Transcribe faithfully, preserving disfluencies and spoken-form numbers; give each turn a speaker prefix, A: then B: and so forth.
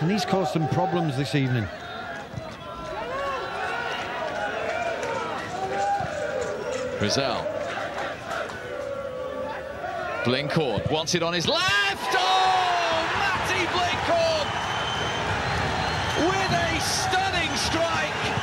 A: And he's caused some problems this evening.
B: Brazil. Blincourt wants it on his left. Oh, Matty Blincourt with a stunning strike.